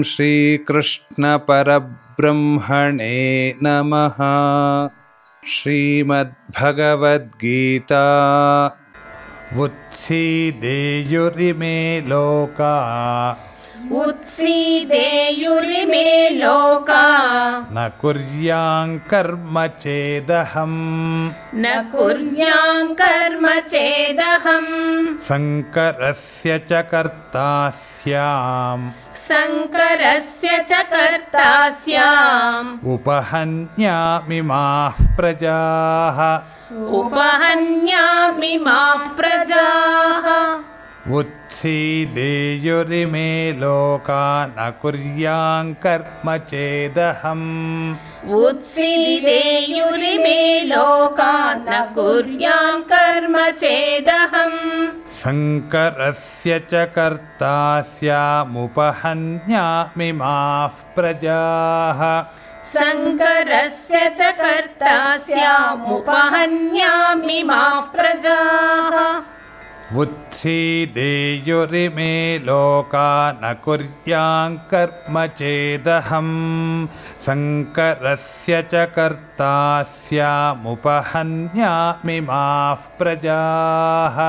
श्रीकृष्णपरब्रह्मणे नमः। श्रीमद्भगवद्गीता। उत्सीदेयुरिमे लोका उत्सीदेयुरिमे लोका न कुर्यां कर्म चेदहम् न कुर्यां कर्म चेदहम् शङ्करस्य च कर्ता स्याम् शङ्करस्य च कर्ता स्याम् उपहन्यामि माः प्रजाः उपहन्यामि माः प्रजाः। उत्सीदेयुरिमे लोका न कुर्यां कर्म चेदहम् उत्सीदेयुरिमे लोका न कुर्यां कर्म चेदहम् शङ्करस्य च कर्ता स्यामुपहन्यामि माः प्रजाः शङ्करस्य च कर्ता स्यामुपहन्यामि माः प्रजाः। उत्सीदेयुरिमे लोका न कुर्यां कर्म चेदहम् शङ्करस्य च कर्ता स्यामुपहन्यामि माः प्रजाः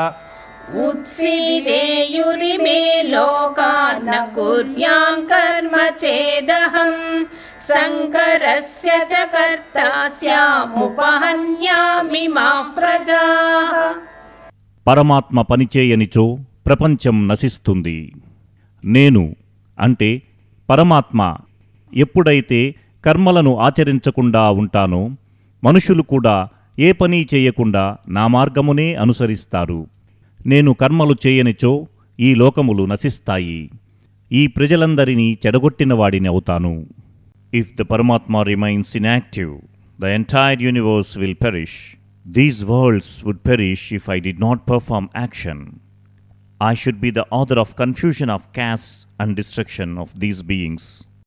उत्सीदेयुरिमे लोका न कुर्यां कर्म चेदहम् शङ्करस्य च कर्ता स्यामुपहन्यामि माः प्रजाः। పరమాత్మ పనిచేయనిచో ప్రపంచం నశిస్తుంది. నేను అంటే పరమాత్మ ఎప్పుడైతే కర్మలను ఆచరించకుండా ఉంటానో మనుషులు కూడా ఏ పని చేయకుండా నా మార్గమునే అనుసరిస్తారు. నేను కర్మలు చేయనిచో ఈ లోకములు నశిస్తాయి. ఈ ప్రజలందరినీ చెడగొట్టిన వాడిని అవుతాను. If the Paramatma remains inactive, the entire universe will perish. These worlds would perish if I did not perform action. I should be the author of confusion of caste and destruction of these beings.